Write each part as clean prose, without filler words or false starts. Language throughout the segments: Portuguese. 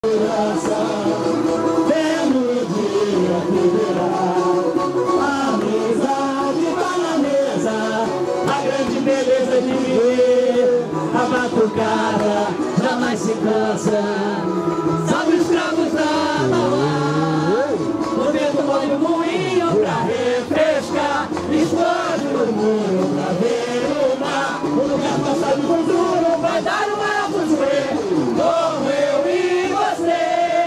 Vendo o dia que virá, a amizade tá na mesa, a grande beleza de viver, a batucada jamais se cansa. Salve os escravos da Mauá, o vento move o moinho pra refrescar, explode o muro pra ver o mar, o lugar passado do futuro vai dar uma fuzuê, como eu e você.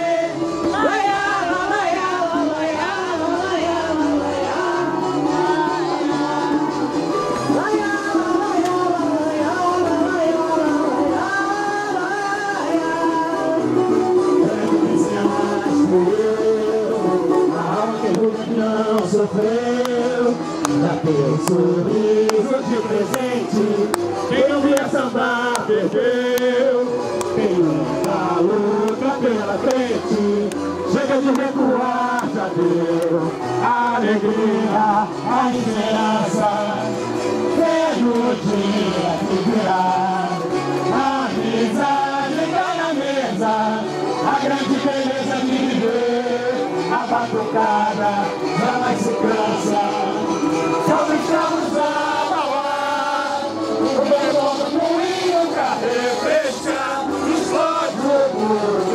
Não sofreu, já teu sorriso de presente. Quem não via sambar perdeu. Tem muita luta pela frente. Chega de recuar, já deu a alegria, a esperança. Veio o dia que virá, a amizade tá na mesa, a grande beleza de viver. A batucada jamais se cansa. Salve escravos da Mauá, o vento do moinho pra refrescar, explode o muro.